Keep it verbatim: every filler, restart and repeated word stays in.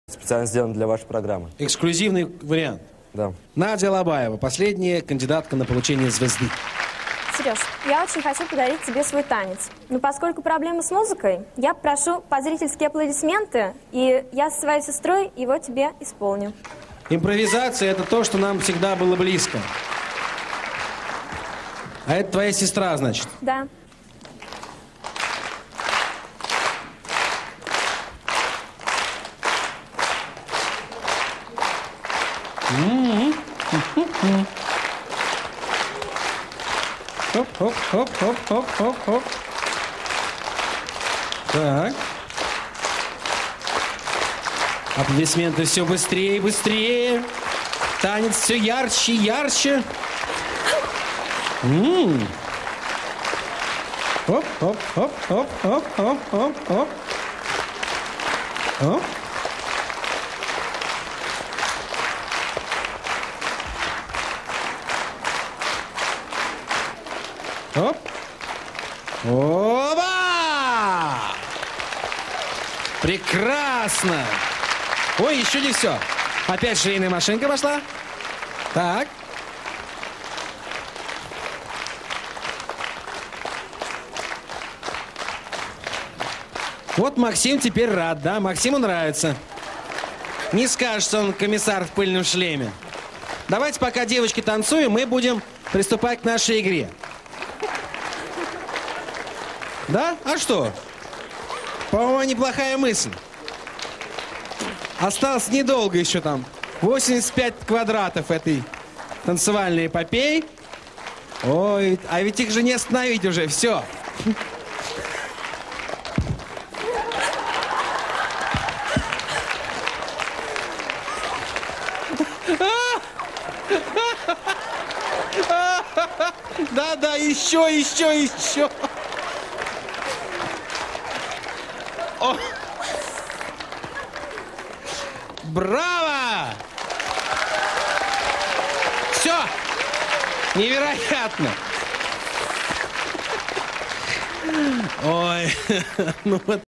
Специально сделан для вашей программы. Эксклюзивный вариант. Да. Надя Лобаева, последняя кандидатка на получение звезды. Сереж, я очень хочу подарить тебе свой танец. Но поскольку проблема с музыкой, я прошу по зрительские аплодисменты, и я со своей сестрой его тебе исполню. Импровизация – это то, что нам всегда было близко. А это твоя сестра, значит? Да. Хоп-хоп-хоп-хоп-хоп-хоп-хоп. Так. Аплодисменты все быстрее и быстрее. Танец все ярче и ярче. М-м. Хоп-хоп-хоп-хоп-хоп-хоп-хоп-хоп. Оп. Оп. Оба! Прекрасно! Ой, еще не все. Опять швейная машинка пошла. Так. Вот Максим теперь рад, да? Максиму нравится. Не скажешь, что он комиссар в пыльном шлеме. Давайте, пока девочки танцуем, мы будем приступать к нашей игре. Да? А что? По-моему, неплохая мысль. Осталось недолго еще там. восемьдесят пять квадратов этой танцевальной эпопеи. Ой, а ведь их же не остановить уже. Все. Да-да, еще, еще, еще. О! Браво! Все! Невероятно! Ой, ну вот.